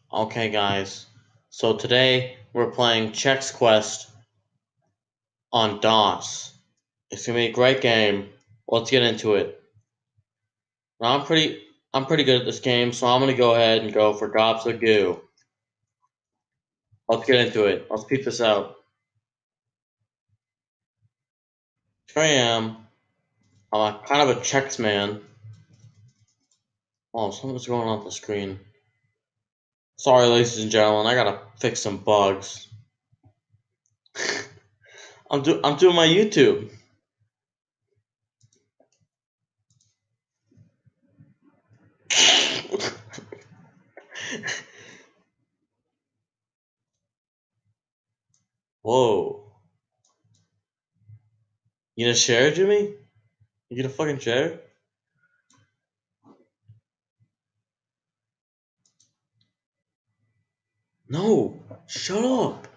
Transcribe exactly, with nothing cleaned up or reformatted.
Okay, guys. So today we're playing Chex Quest on DOS. It's gonna be a great game. Let's get into it. Now I'm pretty, I'm pretty good at this game, so I'm gonna go ahead and go for Drops of Goo. Let's get into it. Let's peep this out. Here I am. I'm a, kind of a Chex man. Oh, something's going on the screen. Sorry, ladies and gentlemen. I gotta fix some bugs. I'm do, I'm doing my YouTube. Whoa. You gonna share, Jimmy? You gonna fucking share? No! Shut up!